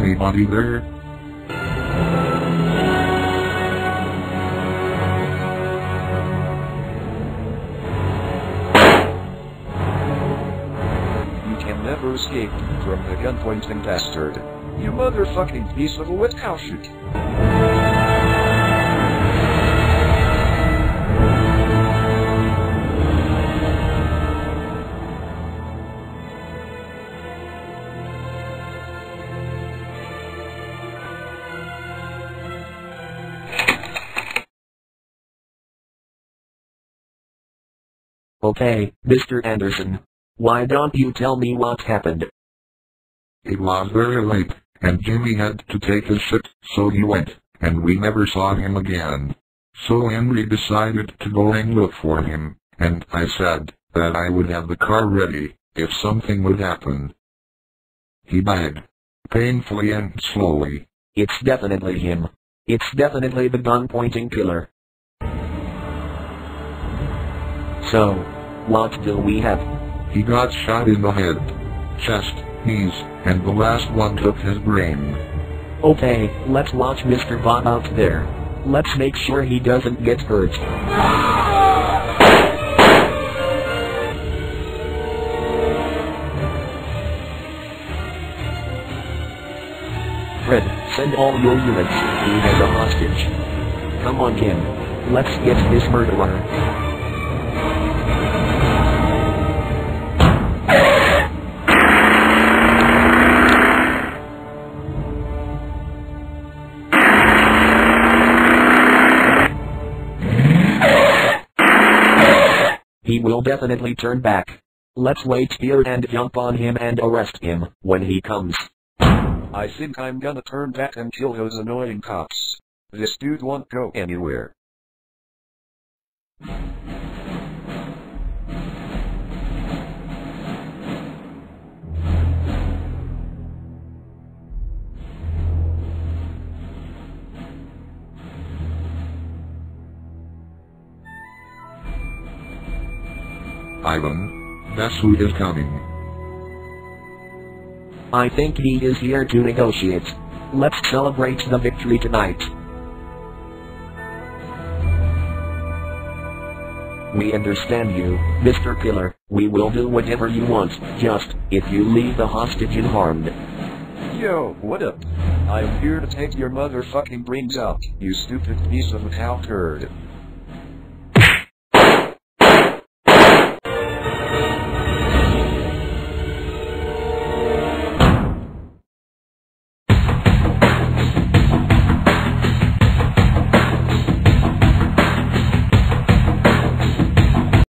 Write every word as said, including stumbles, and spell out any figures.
anybody there? You can never escape from the gun-pointing bastard. You motherfucking piece of a wet cow shit. Okay, Mister Anderson. Why don't you tell me what happened? It was very late, and Jimmy had to take a shit, so he went, and we never saw him again. So Henry decided to go and look for him, and I said that I would have the car ready if something would happen. He died. Painfully and slowly. It's definitely him. It's definitely the gun-pointing killer. So, what do we have? He got shot in the head, chest, knees, and the last one took his brain. Okay, let's watch Mister Bob out there. Let's make sure he doesn't get hurt. Fred, send all your units. He has a hostage. Come on, Kim. Let's get this murderer. He will definitely turn back. Let's wait here and jump on him and arrest him when he comes. I think I'm gonna turn back and kill those annoying cops. This dude won't go anywhere. Ivan, that's who is coming. I think he is here to negotiate. Let's celebrate the victory tonight. We understand you, Mister Killer. We will do whatever you want, just, if you leave the hostage unharmed. Yo, what up? I'm here to take your motherfucking brains out, you stupid piece of a cow turd.